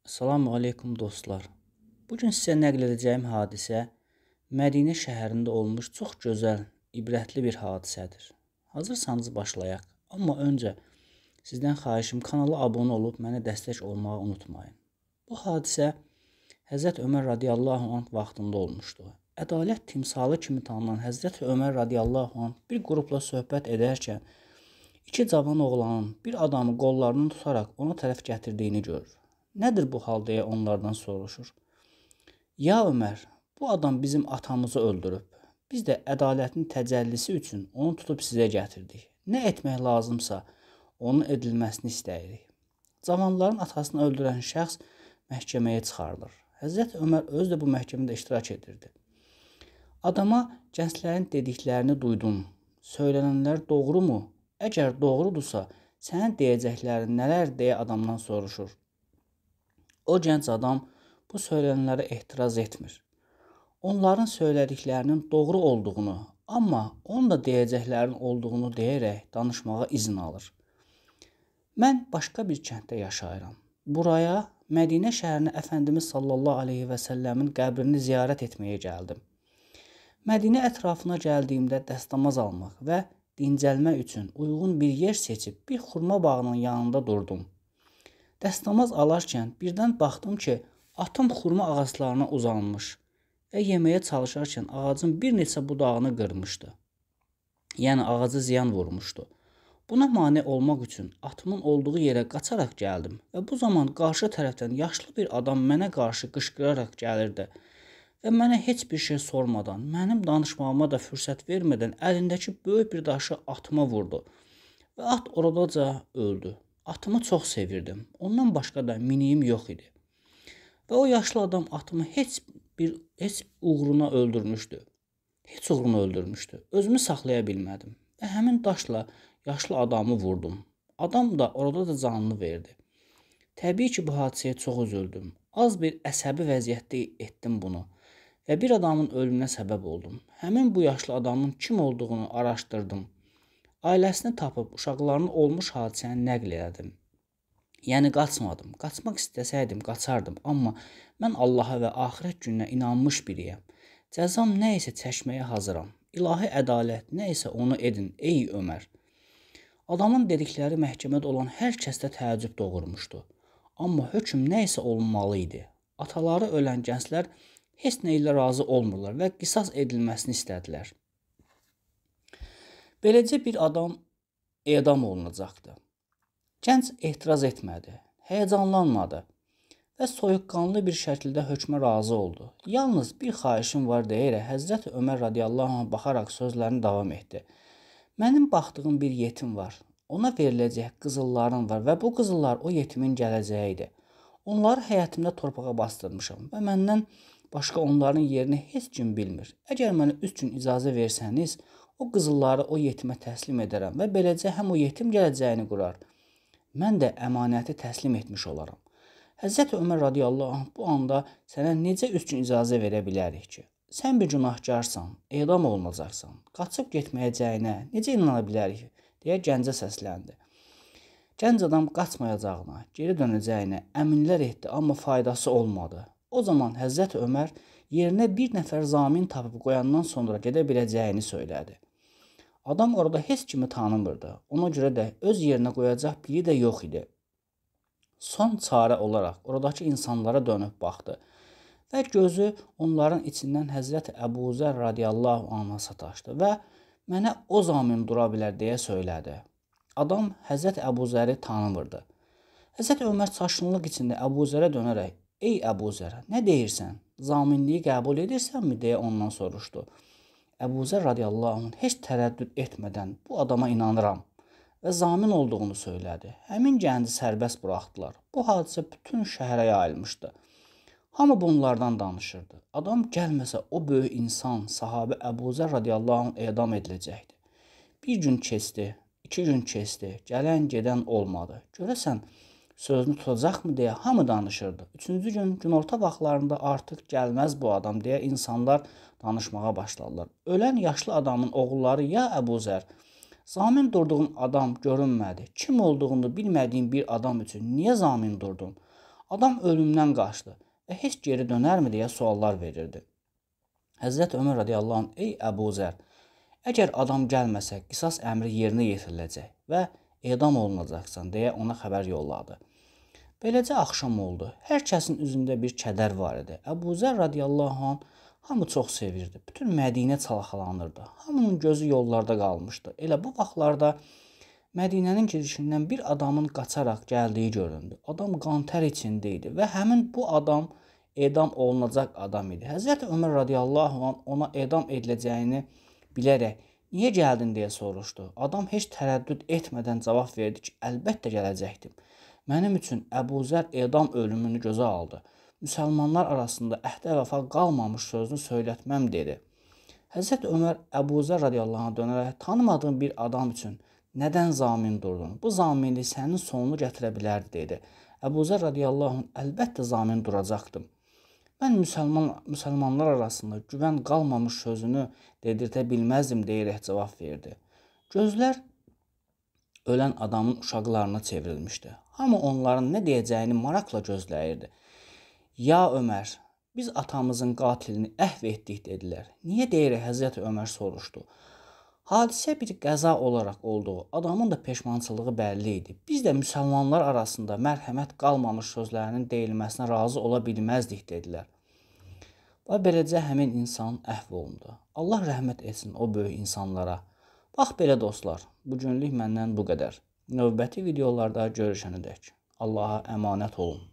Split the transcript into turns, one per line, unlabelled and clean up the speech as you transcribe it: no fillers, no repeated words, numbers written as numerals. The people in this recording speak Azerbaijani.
Assalamu aleykum dostlar. Bugün sizə nəql edəcəyim hadisə Mədinə şəhərində olmuş çox gözəl, ibrətli bir hadisədir. Hazırsanız başlayaq. Amma öncə sizdən xahişim kanala abunə olub mənə dəstək olmağı unutmayın. Bu hadisə Həzrət Ömər radiyallahu anh vaxtında olmuşdu. Ədalət timsalı kimi tanınan Həzrət Ömər radiyallahu anh bir qrupla söhbət edərkən iki cavan oğlanın bir adamı qollarından tutaraq ona tərəf gətirdiyini görür. Nədir bu hal deyə onlardan soruşur. Ya Ömər, bu adam bizim atamızı öldürüb. Biz də ədalətin təcəllisi üçün onu tutub sizə gətirdik. Nə etmək lazımsa onun edilməsini istəyirik. Cavanların atasını öldürən şəxs məhkəməyə çıxarılır. Həzrət Ömər özü də bu məhkəmədə iştirak edirdi. Adama gənclərin dediklərini duydum. Söylənənlər doğrumu? Əgər doğrudursa, sənin deyəcəklərin nələr deyə adamdan soruşur. O gənc adam bu söylənənlərə etiraz etmir. Onların söylədiklərinin doğru olduğunu, amma onun da deyəcəklərinin olduğunu deyərək danışmağa izin alır. Mən başqa bir kənddə yaşayıram. Buraya Mədinə şəhərinə Əfəndimiz sallallahu aleyhi və səlləmin qəbrini ziyarət etməyə gəldim. Mədinə ətrafına gəldiyimdə dəstəmaz almaq və dincəlmək üçün uyğun bir yer seçib bir xurma bağının yanında durdum. Dəstəmaz alarkən birdən baxdım ki, atım xurma ağaclarına uzanmış və yeməyə çalışarkən ağacın bir neçə budağını qırmışdı. Yəni ağacı ziyan vurmuşdu. Buna mane olmaq üçün atımın olduğu yerə qaçaraq gəldim və bu zaman qarşı tərəfdən yaşlı bir adam mənə qarşı qışqıraraq gəlirdi və mənə heç bir şey sormadan, mənim danışmağıma da fürsət vermədən əlindəki böyük bir daşı atıma vurdu və at oradaca öldü. Atımı çox sevirdim. Ondan başqa da miniyim yox idi. Və o yaşlı adam atımı heç uğruna öldürmüşdü. Heç uğruna öldürmüşdü. Özümü saxlaya bilmədim və həmin daşla yaşlı adamı vurdum. Adam da orada da canını verdi. Təbii ki, bu hadisəyə çox üzüldüm. Az bir əsəbi vəziyyətdə etdim bunu və bir adamın ölümünə səbəb oldum. Həmin bu yaşlı adamın kim olduğunu araşdırdım. Ailəsini tapıb uşaqlarının olmuş hadisəni nəql elədim. Yəni qaçmadım. Qaçmaq istəsəydim qaçardım, amma mən Allaha və axirət gününə inanmış biriyəm. Cəzam nə isə çəkməyə hazıram. İlahi ədalət nə isə onu edin, ey Ömər. Adamın dedikləri məhkəmədə olan hər kəsdə təəccüb doğurmuşdu. Amma hökm nə isə olunmalı idi. Ataları ölən gənclər heç nə ilə razı olmurlar və qisas edilməsini istədilər. Beləcə bir adam edam olunacaqdı. Gənc etiraz etmədi, həyəcanlanmadı və soyuqqanlı bir şəkildə hökmə razı oldu. Yalnız bir xahişim var deyərək Həzrət Ömər radiyallahu anh baxaraq sözlərini davam etdi. Mənim baxdığım bir yetim var. Ona veriləcək qızıllarım var və bu qızıllar o yetimin gələcəyidir. Onları həyətimdə torpağa bastırmışam və məndən başqa onların yerini heç kim bilmir. Əgər mənə 3 gün icazə versəniz, o qızılları o yetimə təslim edərəm və beləcə həm o yetim gələcəyini qurar. Mən də əmanəti təslim etmiş olaram. Həzrət Ömər radiyallahu anh bu anda sənə necə 3 gün icazə verə bilərik ki? Sən bir günahkarsan, edam olunacaqsan, qaçıb getməyəcəyinə necə inana bilərik? Deyə gəncə səsləndi. Gənc adam qaçmayacağına, geri dönəcəyinə əminlər etdi, amma faydası olmadı. O zaman Həzrət Ömər yerinə bir nəfər zamin tapıb qoyandan sonra gedə biləcəyini söylədi. Adam orada heç kimi tanımırdı. Ona görə də öz yerinə qoyacaq biri də yox idi. Son çarə olaraq oradakı insanlara dönüb baxdı və gözü onların içindən Həzrət Əbu Zər radiyallahu anh'a sataşdı və mənə o zamin dura bilər deyə söylədi. Adam Həzrət Əbu Zəri tanımırdı. Həzrət Ömər çaşqınlıq içində Əbu Zərə dönərək, ey Əbu Zər, nə deyirsən? Zaminliyi qəbul edirsənmi? Deyə ondan soruşdu. Əbu Zər radiyallahu anh heç tərəddüd etmədən bu adama inanıram və zamin olduğunu söylədi. Həmin gənci sərbəst buraxdılar. Bu hadisə bütün şəhərə yayılmışdı. Hamı bunlardan danışırdı. Adam gəlməsə o böyük insan, sahabə Əbu Zər radiyallahu anh edam ediləcəkdi. Bir gün keçdi, 2 gün keçdi, gələn gedən olmadı. Görəsən, sözünü tutacaqmı deyə hamı danışırdı. 3-cü gün günorta vaxtlarında artıq gəlməz bu adam deyə insanlar danışmağa başladılar. Ölən yaşlı adamın oğulları ya Əbu Zər, zamin durduğun adam görünmədi. Kim olduğunu bilmədiyim bir adam üçün niyə zamin durdun? Adam ölümdən qaçdı və heç geri dönərmi deyə suallar verirdi. Həzrət Ömər radiyallahu anh, ey Əbu Zər, əgər adam gəlməsə qisas əmri yerinə yetiriləcək və edam olunacaqsan deyə ona xəbər yolladı. Beləcə axşam oldu. Hər kəsin üzündə bir kədər var idi. Əbu Zər radiyallahu anh hamı çox sevirdi. Bütün Mədinə çalaxalanırdı. Hamının gözü yollarda qalmışdı. Elə bu vaxtlarda Mədinənin girişindən bir adamın qaçaraq gəldiyi göründü. Adam qan-tər içində idi və həmin bu adam edam olunacaq adam idi. Həzrət Ömər radiyallahu anh ona edam ediləcəyini bilərək niyə gəldin deyə soruşdu. Adam heç tərəddüd etmədən cavab verdi ki, əlbəttə gələcəkdim. Mənim üçün Əbu Zər edam ölümünü gözə aldı. Müsəlmanlar arasında əhdə vəfa qalmamış sözünü söylətməm dedi. Həzrət Ömər Əbu Zər radiyallahu anh dönərək tanımadığım bir adam üçün nədən zamin durdun? Bu zaminlik sənin sonunu gətirə bilərdi dedi. Əbu Zər radiyallahu anh əlbəttə zamin duracaqdım. Mən müsəlmanlar arasında güvən qalmamış sözünü dedirtə bilməzdim deyərək cavab verdi. Gözlər ölən adamın uşaqlarına çevrilmişdi. Hamı onların nə deyəcəyini maraqla gözləyirdi. Ya Ömər, biz atamızın qatilini əhv etdik dedilər. Niyə deyərək Həzrəti Ömər soruşdu. Hadisə bir qəza olaraq olduğu, adamın da peşmançılığı bəlli idi. Biz də müsəlmanlar arasında mərhəmət qalmamış sözlərinin deyilməsinə razı ola bilməzdik dedilər. Və beləcə həmin insan əhv olundu. Allah rəhmət etsin o böyük insanlara. Bax belə dostlar, bugünlük məndən bu qədər. Növbəti videolarda görüşənədək. Allaha əmanət olun.